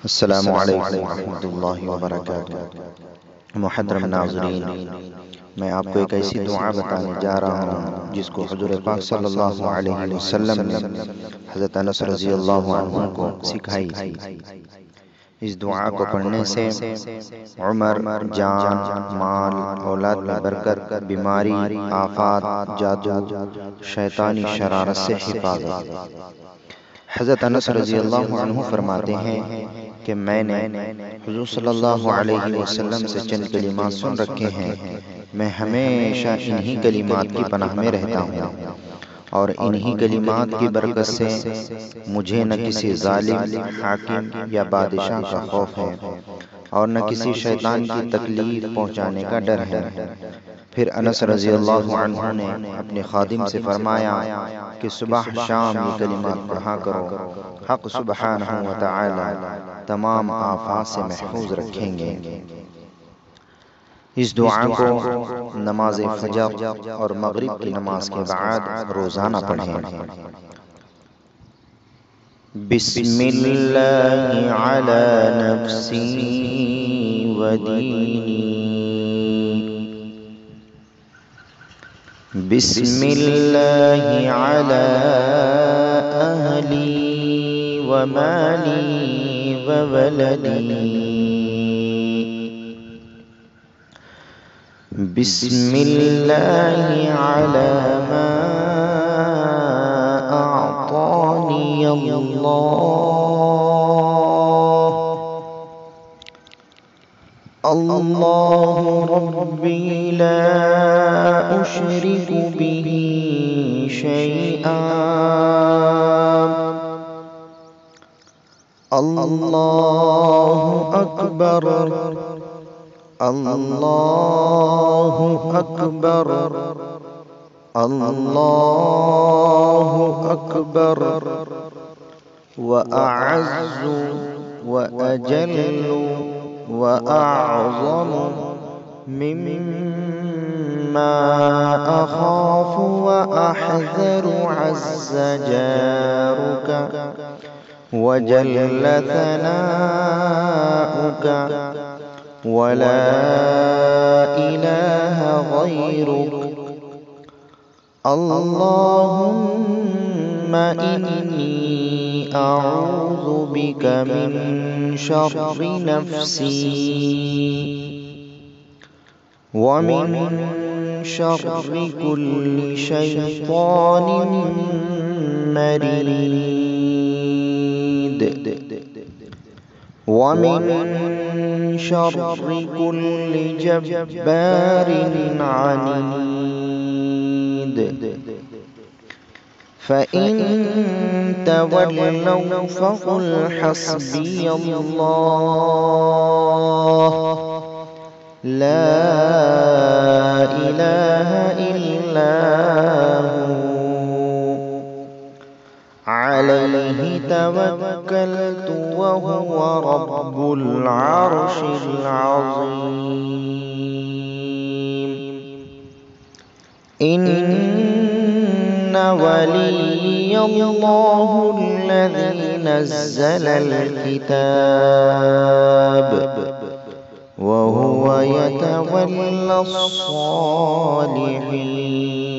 السلام علیکم ورحمۃ اللہ وبرکاتہ۔ محترم ناظرین، میں آپ کو ایک ایسی دعا بتانے جا رہا ہوں جس کو حضور پاک صلی اللہ علیہ وسلم نے حضرت انس رضی اللہ عنہ کو سکھائی تھی۔ اس دعا کو پڑھنے سے عمر، جان، مال، اولاد میں برکت، بیماری، آفات، جادو، شیطانی شرارت سے حفاظت۔ حضرت انس رضی اللہ عنہ فرماتے ہیں کہ میں نے حضور صلی اللہ علیہ وسلم سے چند کلمات سن رکھے ہیں، میں ہمیشہ انہی کلمات کی پناہ میں رہتا ہوں، اور انہی کلمات کی برکت سے مجھے نہ کسی ظالم، حاکم یا بادشاہ کا خوف ہے، اور نہ کسی شیطان کی تکلیف پہنچانے کا ڈر ہے۔ پھر انس رضی اللہ عنہ نے اپنے خادم سے فرمایا کہ صبح شام یہ کلمات پڑھا کرو، حق سبحانہ وتعالی تمام آفات سے محفوظ رکھیں گے۔ اس دعا کو نماز فجر اور مغرب کی نماز کے بعد روزانہ پڑھیں۔ بسم اللہ علی نفسی و دینی، بسم اللہ علی اہلی و مالی و ولدی، بسم اللہ علی ما اعطانی اللہ ربی لا اشرک به شیئا، اللہ اکبر، اللہ اکبر، اللہ اکبر، وأعز وأجل وأعظم مما أخاف وأحذر، عز جارك وجل ثناؤك ولا إله غيرك، اللهم إني أعوذ بك من شر نفسي ومن شر كل شيطان مريد ومن شر كل جبار عنيد، فإن تولوا فقل حسبي الله لا إله إلا هو عليه توكلت وهو رب العرش العظيم۔ إن ولي الله الذي نزل الكتاب وهو يتولى الصالحين۔